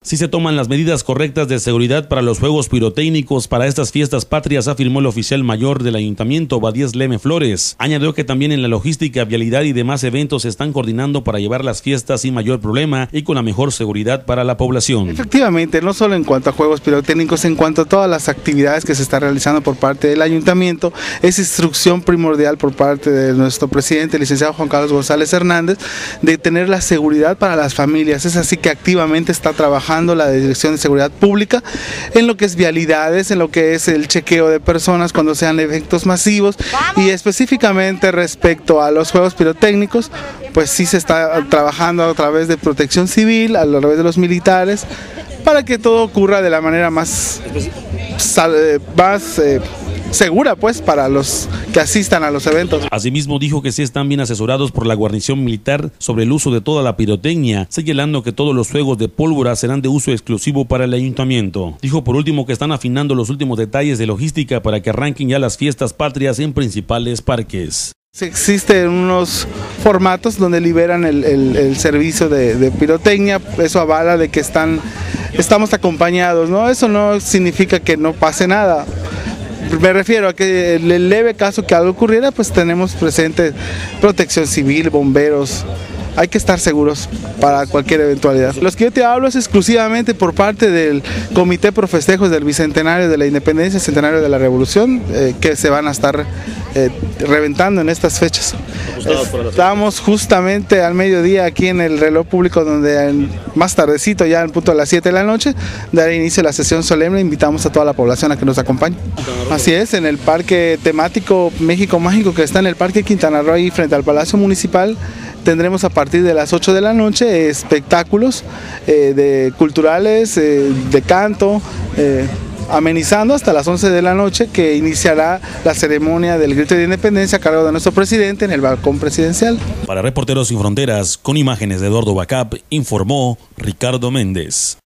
Si se toman las medidas correctas de seguridad para los juegos pirotécnicos para estas fiestas patrias, afirmó el oficial mayor del ayuntamiento, Badías Leme Flores. Añadió que también en la logística, vialidad y demás eventos se están coordinando para llevar las fiestas sin mayor problema y con la mejor seguridad para la población. Efectivamente, no solo en cuanto a juegos pirotécnicos, en cuanto a todas las actividades que se están realizando por parte del ayuntamiento, es instrucción primordial por parte de nuestro presidente, el licenciado Juan Carlos González Hernández, de tener la seguridad para las familias. Es así que activamente está trabajando la Dirección de Seguridad Pública en lo que es vialidades, en lo que es el chequeo de personas cuando sean eventos masivos y específicamente respecto a los juegos pirotécnicos, pues sí se está trabajando a través de Protección Civil, a través de los militares, para que todo ocurra de la manera más segura, pues, para los que asistan a los eventos. Asimismo dijo que sí están bien asesorados por la guarnición militar sobre el uso de toda la pirotecnia, señalando que todos los juegos de pólvora serán de uso exclusivo para el ayuntamiento. Dijo por último que están afinando los últimos detalles de logística para que arranquen ya las fiestas patrias en principales parques. Existen unos formatos donde liberan el servicio de pirotecnia, eso avala de que estamos acompañados, ¿no? Eso no significa que no pase nada. Me refiero a que en el leve caso que algo ocurriera, pues tenemos presente Protección Civil, bomberos. Hay que estar seguros para cualquier eventualidad. Los que yo te hablo es exclusivamente por parte del Comité Pro Festejos del Bicentenario de la Independencia, Centenario de la Revolución, que se van a estar reventando en estas fechas. Estamos justamente al mediodía aquí en el reloj público, donde más tardecito, ya en punto de las 7 de la noche, dará inicio a la sesión solemne. Invitamos a toda la población a que nos acompañe. Así es, en el parque temático México Mágico, que está en el Parque Quintana Roo, ahí frente al Palacio Municipal. Tendremos a partir de las 8 de la noche espectáculos culturales, de canto, amenizando hasta las 11 de la noche, que iniciará la ceremonia del grito de independencia a cargo de nuestro presidente en el balcón presidencial. Para Reporteros Sin Fronteras, con imágenes de Eduardo Bacap, informó Ricardo Méndez.